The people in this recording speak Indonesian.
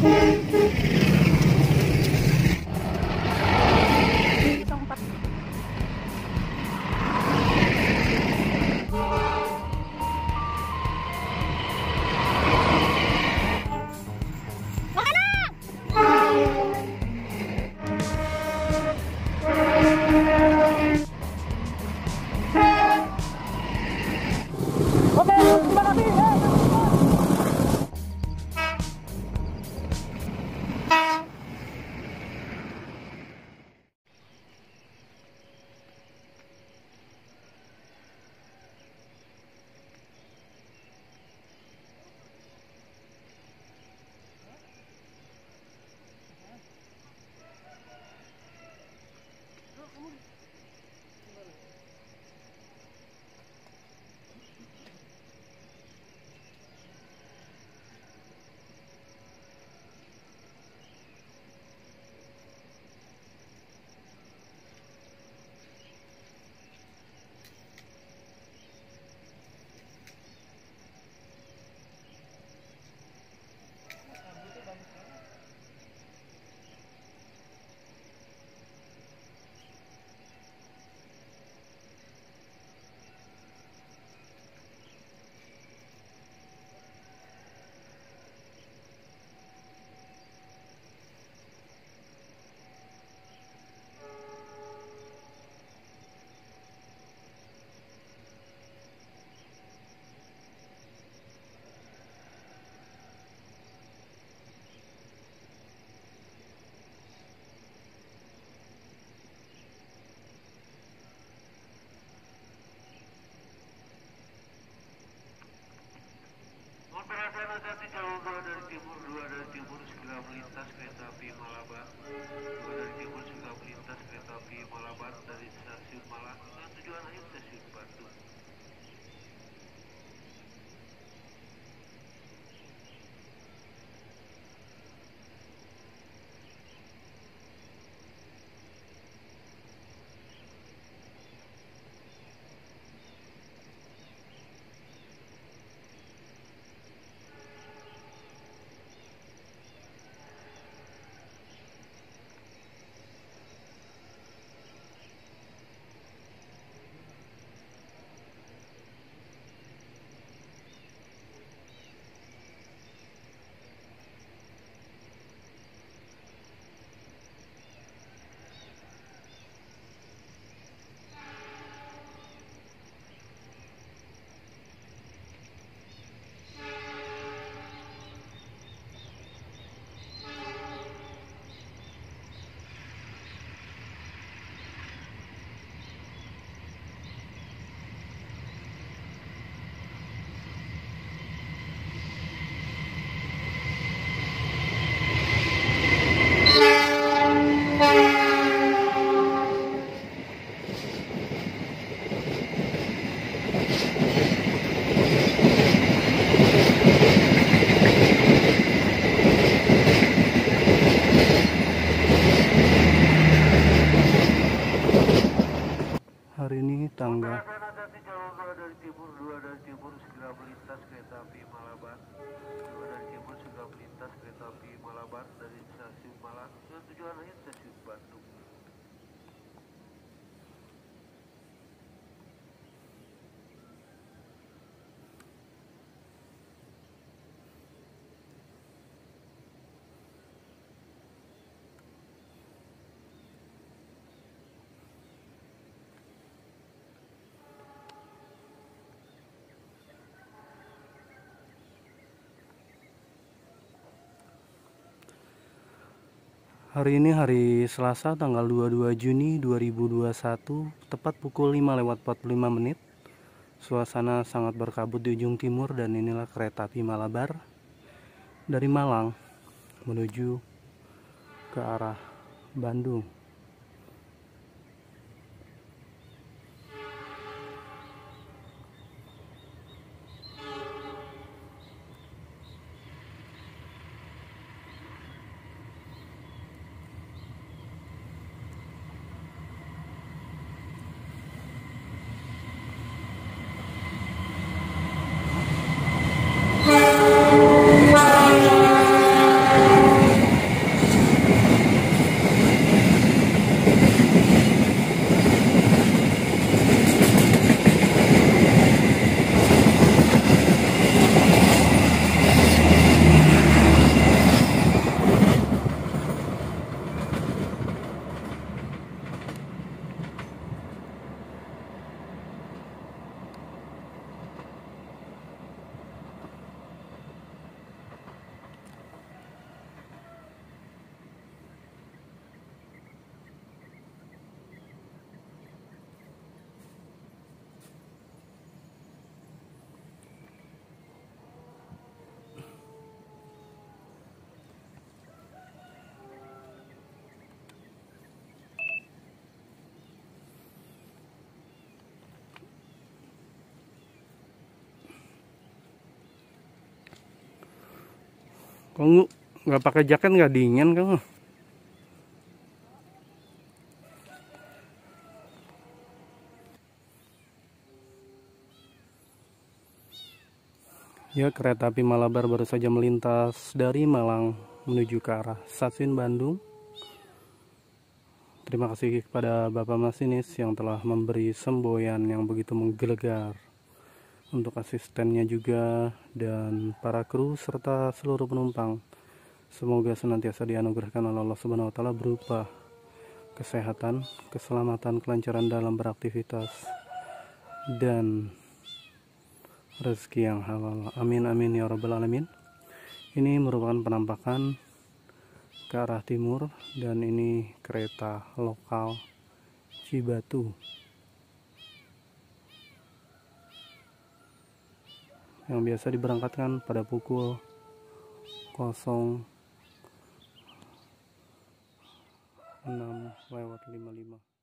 Hati jalur 2 dari timur, 2 dari timur segera melintas kereta api Malabar. 2 dari timur segera melintas kereta api Malabar dari stasiun Malang dengan tujuan akhir stasiun Bandung. Hari ini tanggal Hati jalur 2 dari timur, 2 dari timur segera melintas kereta api Malabar. 2 dari timur segera melintas kereta api Malabar dari stasiun Malang dengan tujuan akhir stasiun Bandung. Hari ini hari Selasa tanggal 22 Juni 2021 tepat pukul 5:45. Suasana sangat berkabut di ujung timur dan inilah kereta api Malabar dari Malang menuju ke arah Bandung. Kok nggak pakai jaket, nggak dingin kamu? Ya, kereta api Malabar baru saja melintas dari Malang menuju ke arah stasiun Bandung. Terima kasih kepada Bapak Masinis yang telah memberi semboyan yang begitu menggelegar, untuk asistennya juga dan para kru serta seluruh penumpang. Semoga senantiasa dianugerahkan oleh Allah Subhanahu wa taala berupa kesehatan, keselamatan, kelancaran dalam beraktivitas dan rezeki yang halal. Amin amin ya rabbal alamin. Ini merupakan penampakan ke arah timur dan ini kereta lokal Cibatu yang biasa diberangkatkan pada pukul 06.55.